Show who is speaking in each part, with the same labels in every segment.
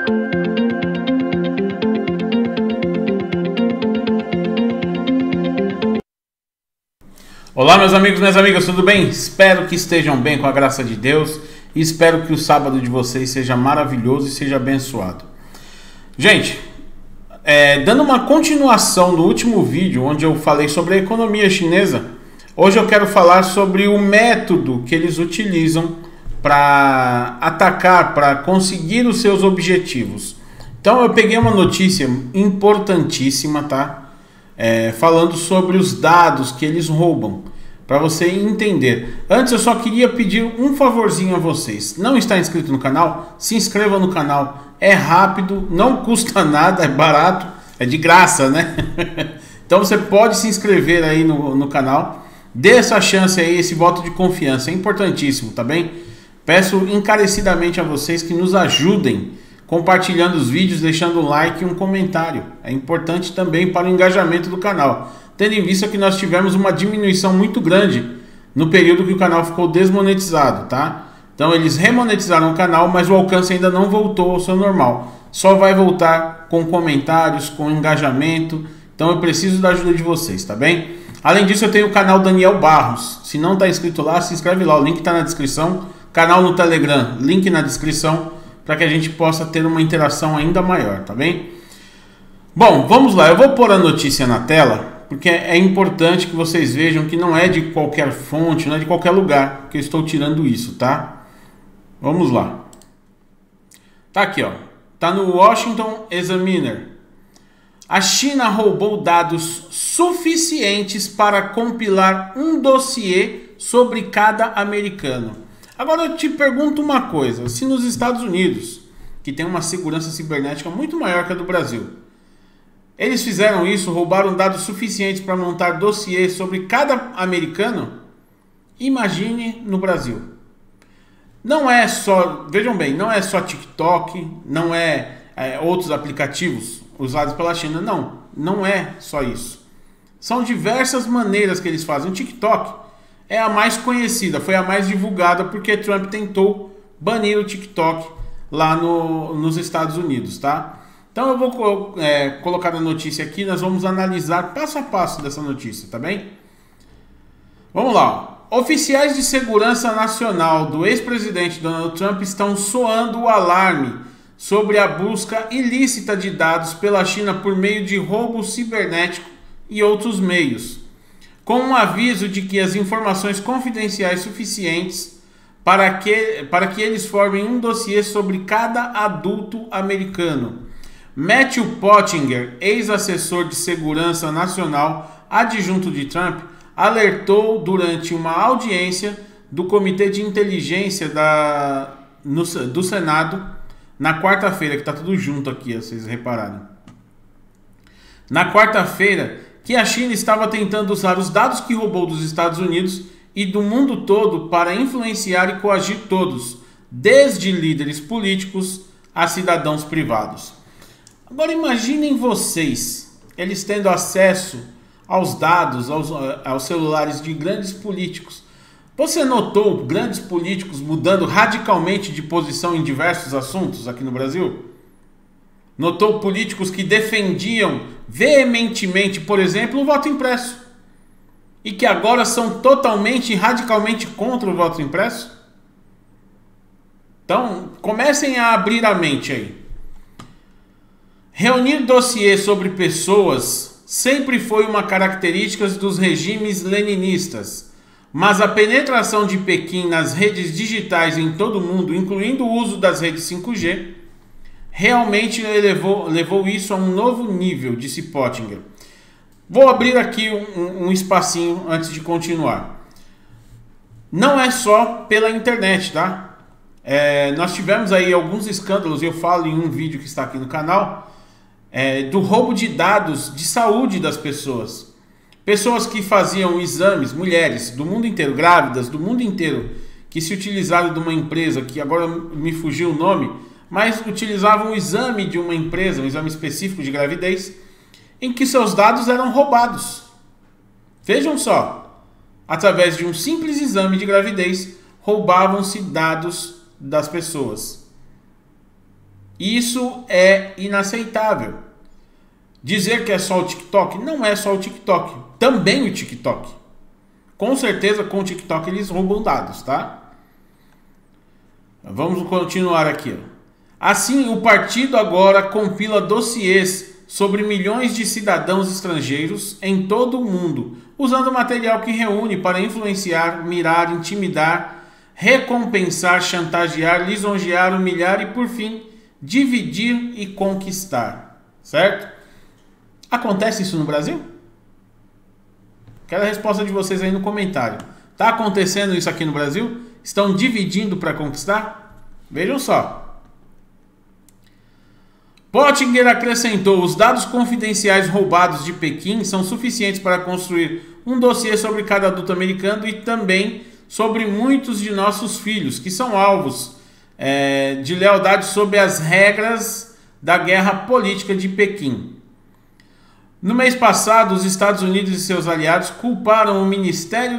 Speaker 1: Olá meus amigos, minhas amigas, tudo bem? Espero que estejam bem com a graça de Deus e espero que o sábado de vocês seja maravilhoso e seja abençoado. Gente, dando uma continuação do último vídeo onde eu falei sobre a economia chinesa, hoje eu quero falar sobre o método que eles utilizam para atacar, para conseguir os seus objetivos. Então eu peguei uma notícia importantíssima, tá? Falando sobre os dados que eles roubam, para você entender. Antes eu só queria pedir um favorzinho a vocês. Não está inscrito no canal? Se inscreva no canal. É rápido, não custa nada, é barato, é de graça, né? Então você pode se inscrever aí no canal. Dê essa chance aí, esse voto de confiança, é importantíssimo, tá bem? Peço encarecidamente a vocês que nos ajudem compartilhando os vídeos, deixando um like e um comentário. É importante também para o engajamento do canal, tendo em vista que nós tivemos uma diminuição muito grande no período que o canal ficou desmonetizado, tá? Então eles remonetizaram o canal, mas o alcance ainda não voltou ao seu normal. Só vai voltar com comentários, com engajamento. Então eu preciso da ajuda de vocês, tá bem? Além disso, eu tenho o canal Daniel Barros. Se não está inscrito lá, se inscreve lá. O link está na descrição. Canal no Telegram, link na descrição, para que a gente possa ter uma interação ainda maior, tá bem? Bom, vamos lá. Eu vou pôr a notícia na tela, porque é importante que vocês vejam que não é de qualquer fonte, não é de qualquer lugar que eu estou tirando isso, tá? Vamos lá. Tá aqui, ó. Tá no Washington Examiner. A China roubou dados suficientes para compilar um dossiê sobre cada americano. Agora eu te pergunto uma coisa. Se nos Estados Unidos, que tem uma segurança cibernética muito maior que a do Brasil, eles fizeram isso, roubaram dados suficientes para montar dossiês sobre cada americano, imagine no Brasil. Não é só, vejam bem, não é só TikTok, não é outros aplicativos usados pela China, não é só isso. São diversas maneiras que eles fazem. O TikTok é a mais conhecida, foi a mais divulgada, porque Trump tentou banir o TikTok lá nos Estados Unidos, tá? Então eu vou colocar a notícia aqui, nós vamos analisar passo a passo dessa notícia, tá bem? Vamos lá. Oficiais de segurança nacional do ex-presidente Donald Trump estão soando o alarme sobre a busca ilícita de dados pela China por meio de roubo cibernético e outros meios, com um aviso de que as informações confidenciais suficientes para que eles formem um dossiê sobre cada adulto americano. Matthew Pottinger, ex-assessor de segurança nacional adjunto de Trump, alertou durante uma audiência do Comitê de Inteligência do Senado na quarta-feira, que está tudo junto aqui, vocês repararem. Na quarta-feira, que a China estava tentando usar os dados que roubou dos Estados Unidos e do mundo todo para influenciar e coagir todos, desde líderes políticos a cidadãos privados. Agora imaginem vocês, eles tendo acesso aos dados, aos celulares de grandes políticos. Você notou grandes políticos mudando radicalmente de posição em diversos assuntos aqui no Brasil? Notou políticos que defendiam veementemente, por exemplo, o voto impresso, e que agora são totalmente e radicalmente contra o voto impresso? Então, comecem a abrir a mente aí. Reunir dossiê sobre pessoas sempre foi uma característica dos regimes leninistas, mas a penetração de Pequim nas redes digitais em todo o mundo, incluindo o uso das redes 5G, realmente levou isso a um novo nível, disse Pottinger. Vou abrir aqui um espacinho antes de continuar. Não é só pela internet, tá? Nós tivemos aí alguns escândalos, eu falo em um vídeo que está aqui no canal, do roubo de dados de saúde das pessoas. Pessoas que faziam exames, mulheres do mundo inteiro, grávidas do mundo inteiro, que se utilizaram de uma empresa, que agora me fugiu o nome, mas utilizavam o exame de uma empresa, um exame específico de gravidez, em que seus dados eram roubados. Vejam só, através de um simples exame de gravidez, roubavam-se dados das pessoas. Isso é inaceitável. Dizer que é só o TikTok, não é só o TikTok, também o TikTok. Com certeza com o TikTok eles roubam dados, tá? Vamos continuar aqui. Assim, o partido agora compila dossiês sobre milhões de cidadãos estrangeiros em todo o mundo, usando material que reúne para influenciar, mirar, intimidar, recompensar, chantagear, lisonjear, humilhar e, por fim, dividir e conquistar. Certo? Acontece isso no Brasil? Quero a resposta de vocês aí no comentário. Tá acontecendo isso aqui no Brasil? Estão dividindo para conquistar? Vejam só. Pottinger acrescentou: os dados confidenciais roubados de Pequim são suficientes para construir um dossiê sobre cada adulto americano e também sobre muitos de nossos filhos, que são alvos de lealdade sob as regras da guerra política de Pequim. No mês passado, os Estados Unidos e seus aliados culparam o Ministério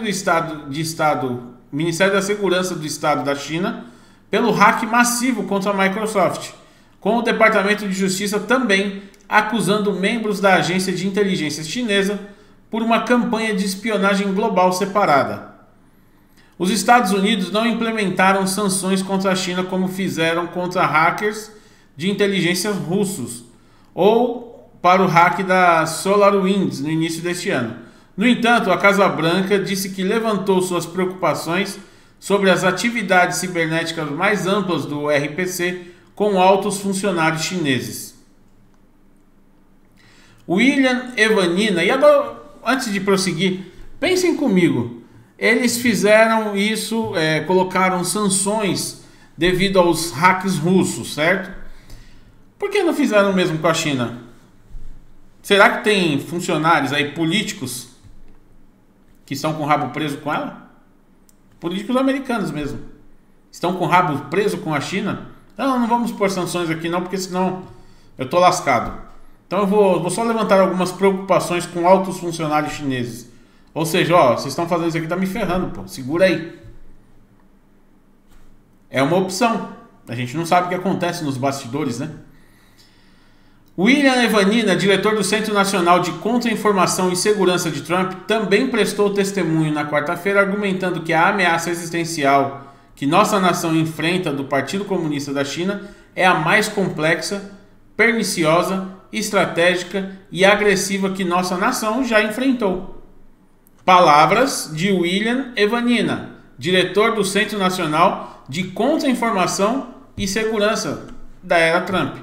Speaker 1: da Segurança do Estado da China pelo hack massivo contra a Microsoft, com o Departamento de Justiça também acusando membros da agência de inteligência chinesa por uma campanha de espionagem global separada. Os Estados Unidos não implementaram sanções contra a China como fizeram contra hackers de inteligência russos ou para o hack da SolarWinds no início deste ano. No entanto, a Casa Branca disse que levantou suas preocupações sobre as atividades cibernéticas mais amplas do RPC com altos funcionários chineses. William Evanina, e agora, antes de prosseguir, pensem comigo, eles fizeram isso, colocaram sanções devido aos hacks russos, certo? Por que não fizeram o mesmo com a China? Será que tem funcionários aí, políticos, que estão com o rabo preso com ela? Políticos americanos mesmo. Estão com o rabo preso com a China? Não vamos pôr sanções aqui não, porque senão eu tô lascado. Então eu vou só levantar algumas preocupações com altos funcionários chineses. Ou seja, vocês estão fazendo isso aqui, tá me ferrando, pô. Segura aí. É uma opção. A gente não sabe o que acontece nos bastidores, né? William Evanina, diretor do Centro Nacional de Contra-Informação e Segurança de Trump, também prestou testemunho na quarta-feira, argumentando que a ameaça existencial que nossa nação enfrenta do Partido Comunista da China é a mais complexa, perniciosa, estratégica e agressiva que nossa nação já enfrentou. Palavras de William Evanina, diretor do Centro Nacional de Contra-Informação e Segurança da era Trump.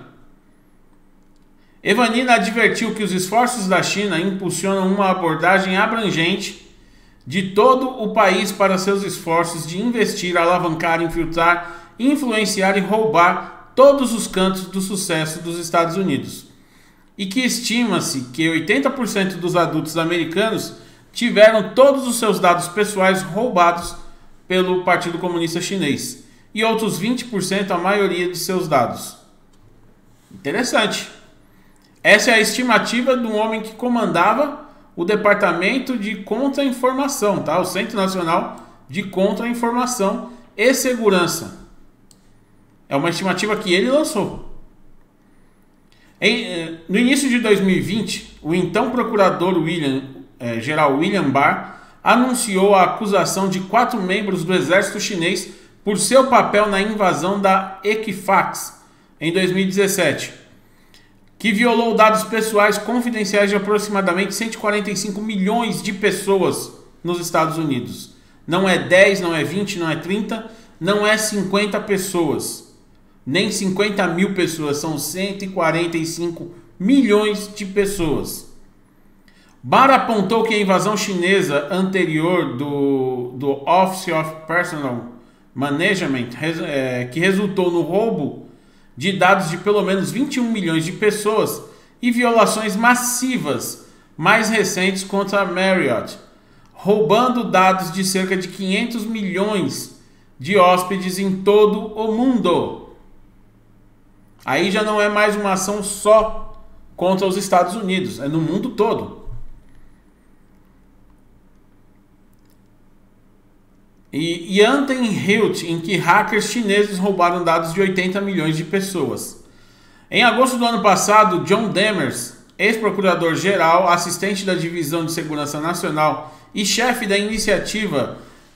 Speaker 1: Evanina advertiu que os esforços da China impulsionam uma abordagem abrangente de todo o país para seus esforços de investir, alavancar, infiltrar, influenciar e roubar todos os cantos do sucesso dos Estados Unidos. E que estima-se que 80% dos adultos americanos tiveram todos os seus dados pessoais roubados pelo Partido Comunista Chinês e outros 20% a maioria de seus dados. Interessante. Essa é a estimativa de um homem que comandava o Departamento de Contra-Informação, tá? O Centro Nacional de Contra-Informação e Segurança. É uma estimativa que ele lançou. No início de 2020, o então procurador geral William Barr anunciou a acusação de 4 membros do exército chinês por seu papel na invasão da Equifax em 2017. Que violou dados pessoais confidenciais de aproximadamente 145 milhões de pessoas nos Estados Unidos. Não é 10, não é 20, não é 30, não é 50 pessoas, nem 50 mil pessoas, são 145 milhões de pessoas. Barr apontou que a invasão chinesa anterior do Office of Personnel Management, que resultou no roubo de dados de pelo menos 21 milhões de pessoas e violações massivas mais recentes contra a Marriott, roubando dados de cerca de 500 milhões de hóspedes em todo o mundo. Aí já não é mais uma ação só contra os Estados Unidos, é no mundo todo. E Yanten Hilt, em que hackers chineses roubaram dados de 80 milhões de pessoas. Em agosto do ano passado, John Demers, ex-procurador-geral, assistente da Divisão de Segurança Nacional e chefe da iniciativa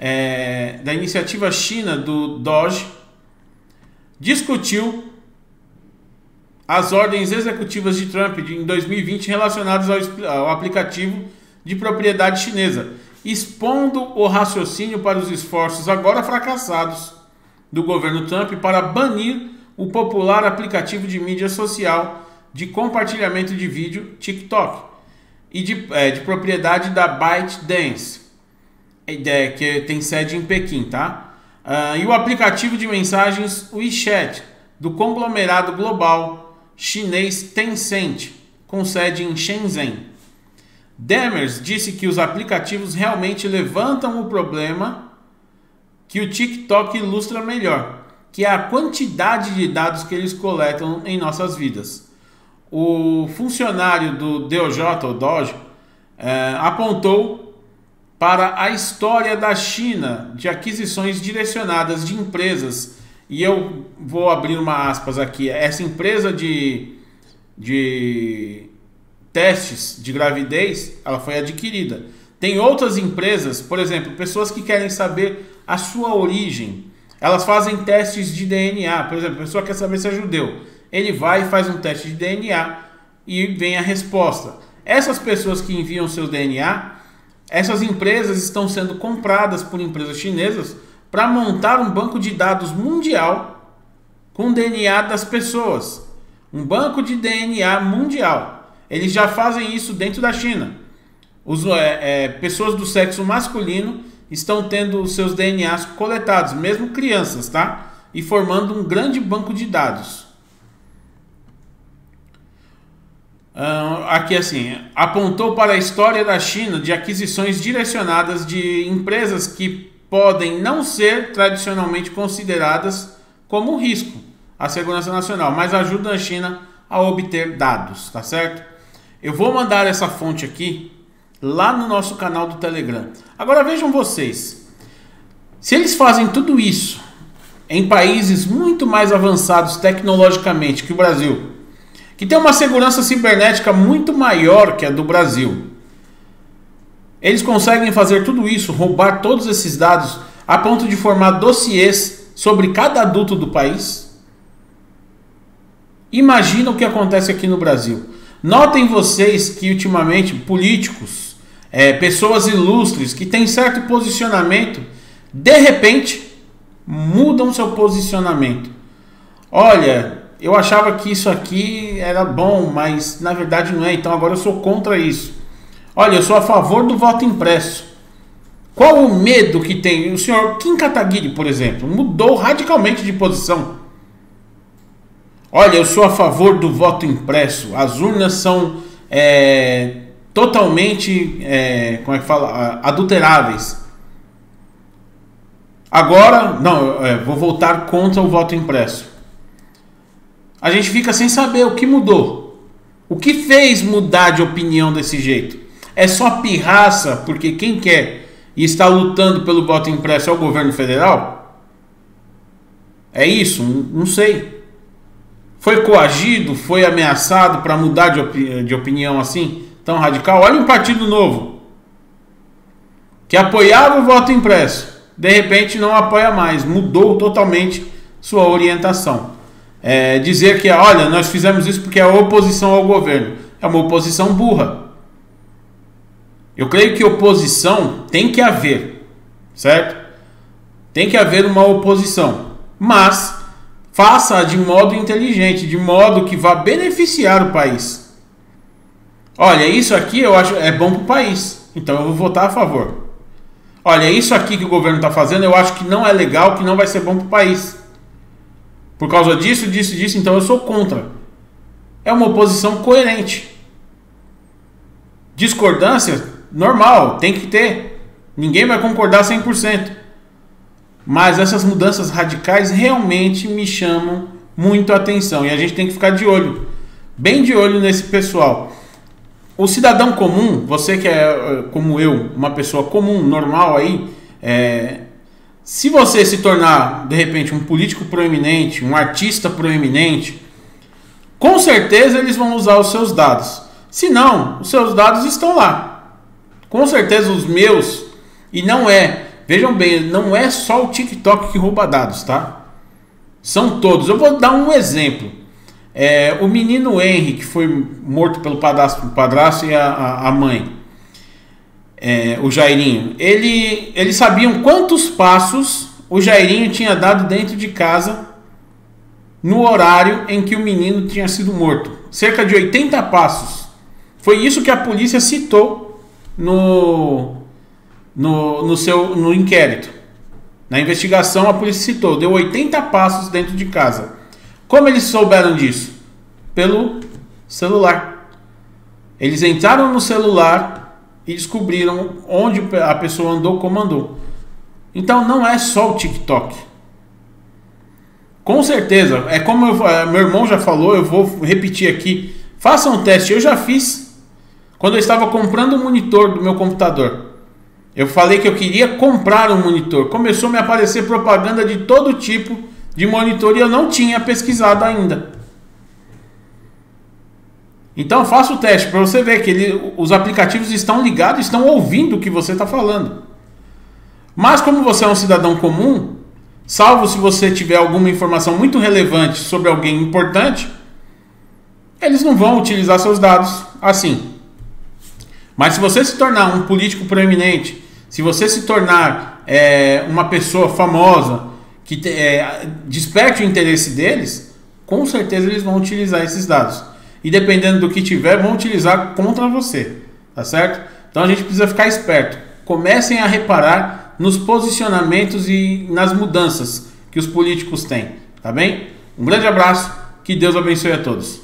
Speaker 1: China do DOGE, discutiu as ordens executivas de Trump em 2020 relacionadas ao aplicativo de propriedade chinesa, expondo o raciocínio para os esforços agora fracassados do governo Trump para banir o popular aplicativo de mídia social de compartilhamento de vídeo TikTok e de propriedade da ByteDance, que tem sede em Pequim, tá? E o aplicativo de mensagens WeChat do conglomerado global chinês Tencent, com sede em Shenzhen. Demers disse que os aplicativos realmente levantam o problema que o TikTok ilustra melhor, que é a quantidade de dados que eles coletam em nossas vidas. O funcionário do DOJ apontou para a história da China de aquisições direcionadas de empresas, e eu vou abrir uma aspas aqui, essa empresa de testes de gravidez, ela foi adquirida. Tem outras empresas, por exemplo, pessoas que querem saber a sua origem, elas fazem testes de DNA. Por exemplo, a pessoa quer saber se é judeu, ele vai e faz um teste de DNA e vem a resposta. Essas pessoas que enviam seus DNA, essas empresas estão sendo compradas por empresas chinesas para montar um banco de dados mundial com DNA das pessoas. Um banco de DNA mundial. Eles já fazem isso dentro da China. Pessoas do sexo masculino estão tendo os seus DNAs coletados, mesmo crianças, tá? E formando um grande banco de dados. Aqui assim, apontou para a história da China de aquisições direcionadas de empresas que podem não ser tradicionalmente consideradas como risco à segurança nacional, mas ajudam a China a obter dados, tá certo? Eu vou mandar essa fonte aqui lá no nosso canal do Telegram. Agora vejam vocês, se eles fazem tudo isso em países muito mais avançados tecnologicamente que o Brasil, que tem uma segurança cibernética muito maior que a do Brasil, eles conseguem fazer tudo isso, roubar todos esses dados a ponto de formar dossiês sobre cada adulto do país. Imagina o que acontece aqui no Brasil. Notem vocês que ultimamente políticos, pessoas ilustres que têm certo posicionamento, de repente mudam seu posicionamento. Olha, eu achava que isso aqui era bom, mas na verdade não é, então agora eu sou contra isso. Olha, eu sou a favor do voto impresso. Qual o medo que tem? O senhor Kim Kataguiri, por exemplo, mudou radicalmente de posição. Olha, eu sou a favor do voto impresso. As urnas são totalmente, como é que fala, adulteráveis. Agora, não, vou votar contra o voto impresso. A gente fica sem saber o que mudou. O que fez mudar de opinião desse jeito? É só pirraça porque quem quer e está lutando pelo voto impresso é o governo federal? É isso? Não sei. Foi coagido? Foi ameaçado para mudar de opinião assim, tão radical? Olha um Partido Novo que apoiava o voto impresso, de repente não apoia mais, mudou totalmente sua orientação. Dizer que, olha, nós fizemos isso porque é oposição ao governo, é uma oposição burra. Eu creio que oposição tem que haver, certo? Tem que haver uma oposição, mas faça de modo inteligente, de modo que vá beneficiar o país. Olha, isso aqui eu acho é bom para o país, então eu vou votar a favor. Olha, isso aqui que o governo está fazendo eu acho que não é legal, que não vai ser bom para o país. Por causa disso, então eu sou contra. É uma oposição coerente. Discordância, normal, tem que ter. Ninguém vai concordar 100%. Mas essas mudanças radicais realmente me chamam muito a atenção. E a gente tem que ficar de olho. Bem de olho nesse pessoal. O cidadão comum, você que é como eu, uma pessoa comum, normal aí, se você se tornar, de repente, um político proeminente, um artista proeminente, com certeza eles vão usar os seus dados. Se não, os seus dados estão lá. Com certeza os meus, e não é, vejam bem, não é só o TikTok que rouba dados, tá? São todos. Eu vou dar um exemplo. O menino Henry, que foi morto pelo padrasto e a mãe, o Jairinho, eles sabiam quantos passos o Jairinho tinha dado dentro de casa no horário em que o menino tinha sido morto. Cerca de 80 passos. Foi isso que a polícia citou no inquérito. Na investigação, a polícia citou, deu 80 passos dentro de casa. Como eles souberam disso? Pelo celular. Eles entraram no celular e descobriram onde a pessoa andou, como andou. Então não é só o TikTok. Com certeza, é como meu irmão já falou, eu vou repetir aqui. Faça um teste, eu já fiz. Quando eu estava comprando o monitor do meu computador. Eu falei que eu queria comprar um monitor. Começou a me aparecer propaganda de todo tipo de monitor e eu não tinha pesquisado ainda. Então faça o teste para você ver que os aplicativos estão ligados, estão ouvindo o que você está falando. Mas como você é um cidadão comum, salvo se você tiver alguma informação muito relevante sobre alguém importante, eles não vão utilizar seus dados assim. Mas se você se tornar um político proeminente, se você se tornar uma pessoa famosa que desperte o interesse deles, com certeza eles vão utilizar esses dados. E dependendo do que tiver, vão utilizar contra você. Tá certo? Então a gente precisa ficar esperto. Comecem a reparar nos posicionamentos e nas mudanças que os políticos têm. Tá bem? Um grande abraço. Que Deus abençoe a todos.